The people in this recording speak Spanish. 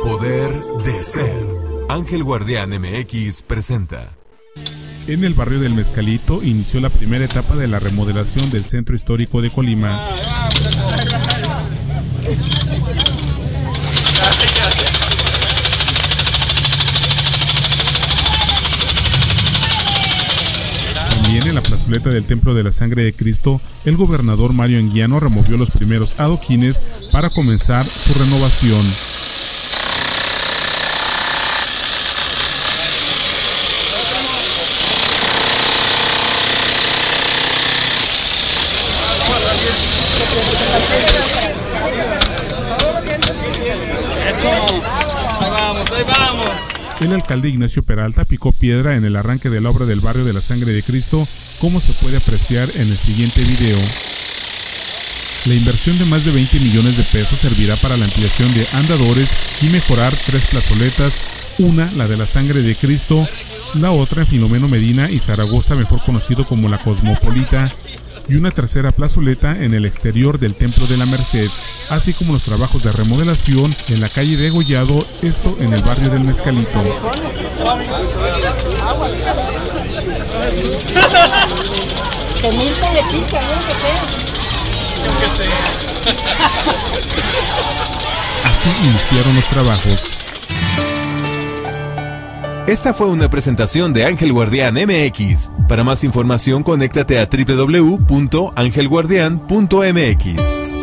Poder de ser. Ángel Guardián MX presenta. En el barrio del Mezcalito inició la primera etapa de la remodelación del centro histórico de Colima. También en la plazoleta del Templo de la Sangre de Cristo, el gobernador Mario Anguiano removió los primeros adoquines para comenzar su renovación. El alcalde Ignacio Peralta picó piedra en el arranque de la obra del barrio de la Sangre de Cristo, como se puede apreciar en el siguiente video. La inversión de más de 20 millones de pesos servirá para la ampliación de andadores y mejorar 3 plazoletas, una la de la Sangre de Cristo, la otra en Filomeno Medina y Zaragoza, mejor conocido como la Cosmopolita, y una tercera plazoleta en el exterior del Templo de la Merced, así como los trabajos de remodelación en la calle de Gollado, esto en el barrio del Mezcalito. Así iniciaron los trabajos. Esta fue una presentación de Ángel Guardián MX. Para más información, conéctate a www.angelguardian.mx.